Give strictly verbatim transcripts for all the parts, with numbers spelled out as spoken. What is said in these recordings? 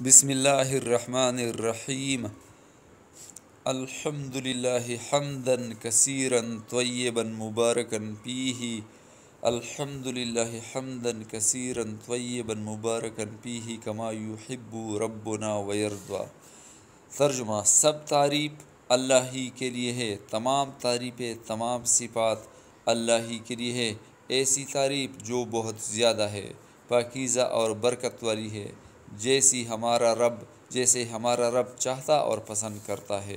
بسم اللہ الرحمن الرحیم الحمد للہ حمدا کثیرا طیبا مبارکا فیہ الحمد للہ حمدا کثیرا طیبا مبارکا فیہ کما یحب ربنا ویرضا۔ ترجمہ: سب تعریف اللہ ہی کے لیے ہے، تمام تعریفیں، تمام صفات اللہ ہی کے لیے ہے، ایسی تعریف جو بہت زیادہ ہے، پاکیزہ اور برکت والی ہے، جیسی ہمارا رب جیسے ہمارا رب چاہتا اور پسند کرتا ہے۔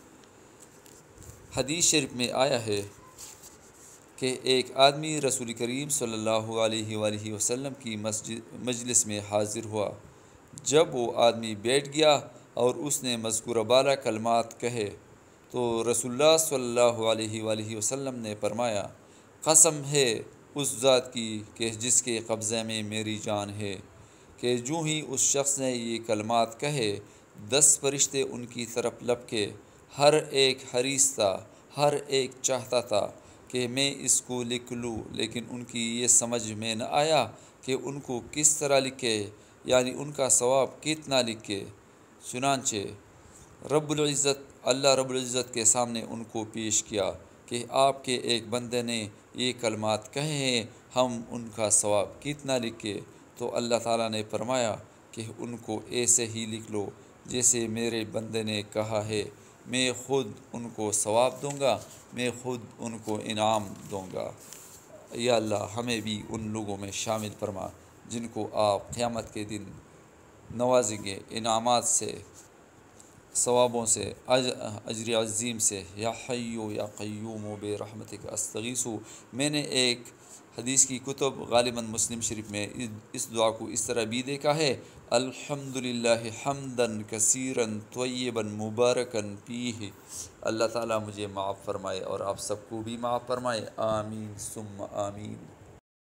حدیث شریف میں آیا ہے کہ ایک آدمی رسول کریم صلی اللہ علیہ وآلہ وسلم کی مسجد مجلس میں حاضر ہوا۔ جب وہ آدمی بیٹھ گیا اور اس نے مذکورہ بالا کلمات کہے تو رسول اللہ صلی اللہ علیہ وآلہ وسلم نے فرمایا: قسم ہے اس ذات کی کہ جس کے قبضے میں میری جان ہے، کہ جو ہی اس شخص نے یہ کلمات کہے، دس فرشتے ان کی طرف لپکے، ہر ایک حریص تھا، ہر ایک چاہتا تھا کہ میں اس کو لکھ لوں، لیکن ان کی یہ سمجھ میں نہ آیا کہ ان کو کس طرح لکھے، یعنی ان کا ثواب کتنا لکھے۔ چنانچہ رب العزت اللہ رب العزت کے سامنے ان کو پیش کیا کہ آپ کے ایک بندے نے یہ کلمات کہے ہیں، ہم ان کا ثواب کتنا لکھے؟ تو اللہ تعالیٰ نے فرمایا کہ ان کو ایسے ہی لکھ لو جیسے میرے بندے نے کہا ہے، میں خود ان کو ثواب دوں گا، میں خود ان کو انعام دوں گا۔ یا اللہ ہمیں بھی ان لوگوں میں شامل فرما جن کو آپ قیامت کے دن نوازیں گے انعامات سے، ثوابوں سے، اجر عظیم سے۔ یا حی یا قیوم برحمتک استغیث۔ میں نے ایک حدیث کی کتب غالباً مسلم شریف میں اس دعا کو اس طرح بھی دیکھا ہے: الحمد للہ حمدا کثیرا طیبا مبارکا فیہ۔ اللہ تعالیٰ مجھے معاف فرمائے اور آپ سب کو بھی معاف فرمائے، آمین ثم آمین۔